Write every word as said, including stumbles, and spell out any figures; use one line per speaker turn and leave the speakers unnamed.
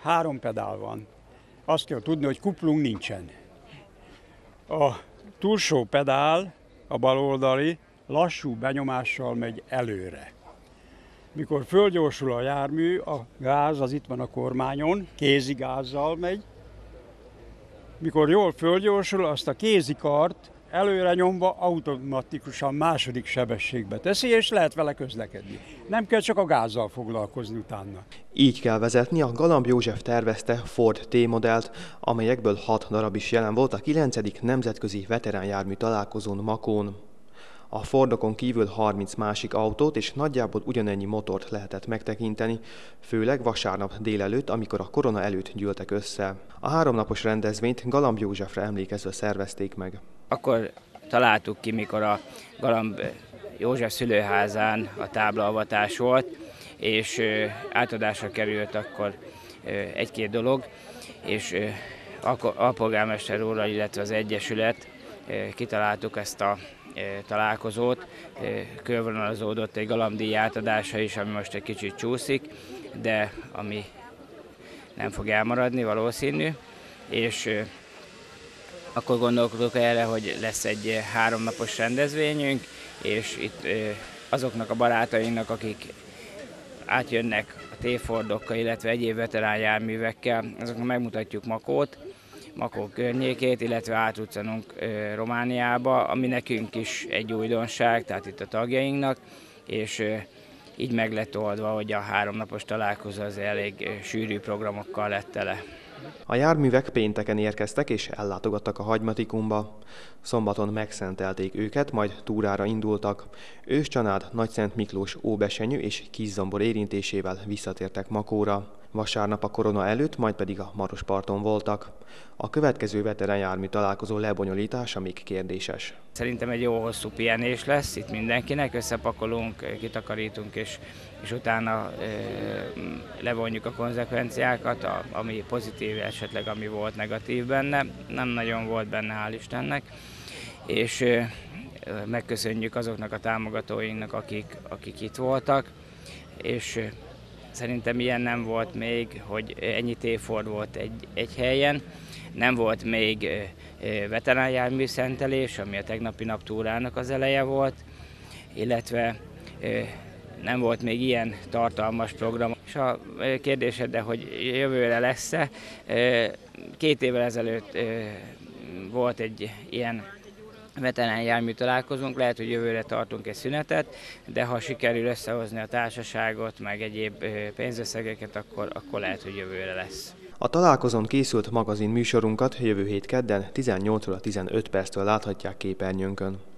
három pedál van. Azt kell tudni, hogy kuplung nincsen. A túlsó pedál, a baloldali, lassú benyomással megy előre. Mikor fölgyorsul a jármű, a gáz az itt van a kormányon, kézi gázzal megy. Mikor jól fölgyorsul, azt a kézikart előre nyomva automatikusan második sebességbe teszi, és lehet vele közlekedni. Nem kell csak a gázzal foglalkozni utána.
Így kell vezetni a Galamb József tervezte Ford T-modellt, amelyekből hat darab is jelen volt a kilencedik nemzetközi veteránjármű találkozón Makón. A Fordokon kívül harminc másik autót és nagyjából ugyanennyi motort lehetett megtekinteni, főleg vasárnap délelőtt, amikor a korona előtt gyűltek össze. A háromnapos rendezvényt Galamb Józsefre emlékezve szervezték meg.
Akkor találtuk ki, mikor a Galamb József szülőházán a táblaavatás volt, és átadásra került akkor egy-két dolog, és alpolgármester úrral, illetve az Egyesület kitaláltuk ezt a találkozót, körvonalazódott egy galambdíj átadása is, ami most egy kicsit csúszik, de ami nem fog elmaradni valószínű, és akkor gondolkodok erre, hogy lesz egy háromnapos rendezvényünk, és itt azoknak a barátainknak, akik átjönnek a T-Fordokkal, illetve egyéb veteránjárművekkel, azoknak megmutatjuk Makót, Makó környékét, illetve átutcanunk Romániába, ami nekünk is egy újdonság, tehát itt a tagjainknak, és így meg lett oldva, hogy a háromnapos találkozó az elég sűrű programokkal lett tele.
A járművek pénteken érkeztek és ellátogattak a Hagymatikumba. Szombaton megszentelték őket, majd túrára indultak. Őscsanád, Nagyszent Miklós, Óbesenyő és Kiszombor érintésével visszatértek Makóra. Vasárnap a korona előtt, majd pedig a Marosparton voltak. A következő veteránjármű találkozó lebonyolítása még kérdéses.
Szerintem egy jó hosszú pihenés lesz itt mindenkinek, összepakolunk, kitakarítunk, és, és utána e, levonjuk a konzekvenciákat, a, ami pozitív, esetleg ami volt negatív benne. Nem nagyon volt benne, hál' Istennek. És e, megköszönjük azoknak a támogatóinknak, akik, akik itt voltak, és e, szerintem ilyen nem volt még, hogy ennyi T-Ford volt egy, egy helyen. Nem volt még veteránjármű szentelés, ami a tegnapi naptúrának az eleje volt, illetve nem volt még ilyen tartalmas program. És a kérdésedre, hogy jövőre lesz-e, két évvel ezelőtt volt egy ilyen veteránjármű találkozunk, lehet, hogy jövőre tartunk egy szünetet, de ha sikerül összehozni a társaságot, meg egyéb pénzösszegeket, akkor, akkor lehet, hogy jövőre lesz.
A találkozón készült magazin műsorunkat jövő hét kedden tizennyolc óra tizenöt perctől láthatják képernyőnkön.